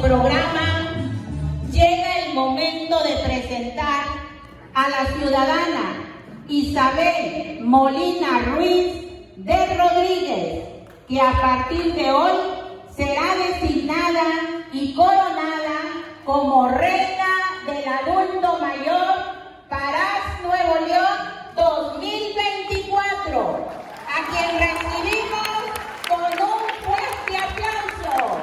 programa, llega el momento de presentar a la ciudadana Isabel Molina Ruiz de Rodríguez, que a partir de hoy será designada y coronada como Reina del Adulto Mayor Parás Nuevo León 2024, a quien recibimos con un fuerte aplauso.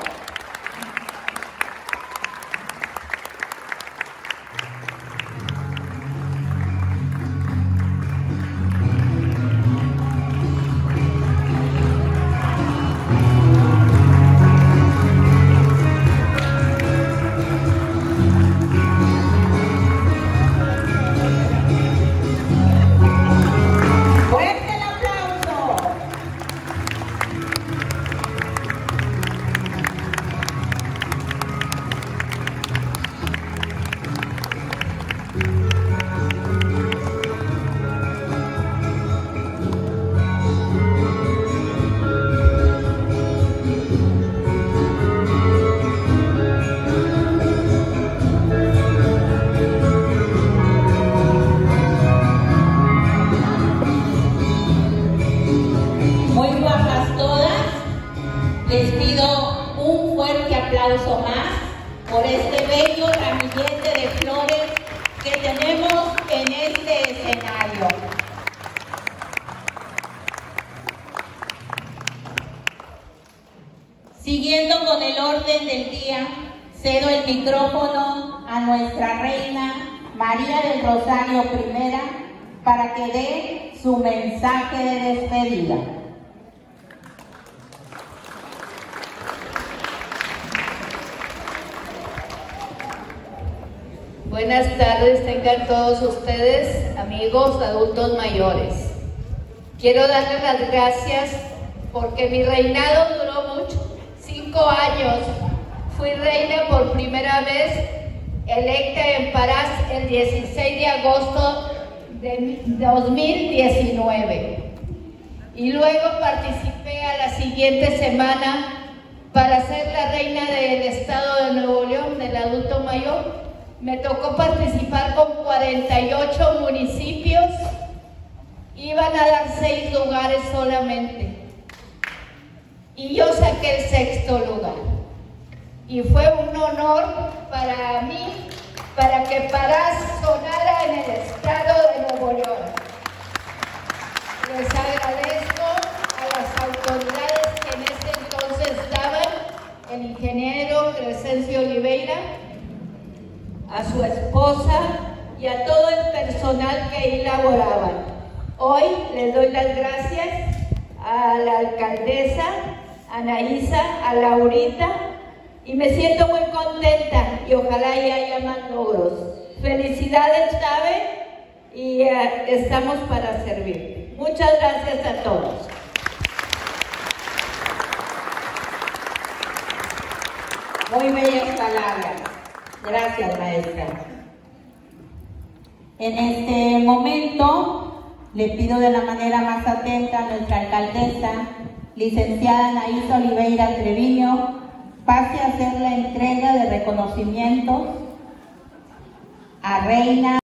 Les pido un fuerte aplauso más por este bello ramillete de flores que tenemos en este escenario. Siguiendo con el orden del día, cedo el micrófono a nuestra reina María del Rosario I para que dé su mensaje de despedida. Buenas tardes, tengan todos ustedes, amigos, adultos mayores. Quiero darles las gracias porque mi reinado duró mucho, 5 años. Fui reina por primera vez, electa en Parás el 16 de agosto de 2019. Y luego participé a la siguiente semana para ser la reina del estado de Nuevo León, del adulto mayor. Me tocó participar con 48 municipios, iban a dar 6 lugares solamente, y yo saqué el 6º lugar. Y fue un honor para mí, para que Parás sonara en el estado de Nuevo León. Les agradezco a las autoridades que en ese entonces estaban, el ingeniero Crescencio Oliveira, a su esposa y a todo el personal que ahí laboraban. Hoy les doy las gracias a la alcaldesa, a Anaísa, a Laurita, y me siento muy contenta y ojalá y haya más logros. Felicidades, Tabe, y estamos para servirte. Muchas gracias a todos. Muy bellas palabras. Gracias, maestra. En este momento le pido de la manera más atenta a nuestra alcaldesa, licenciada Anaísa Oliveira Treviño, pase a hacer la entrega de reconocimientos a Reina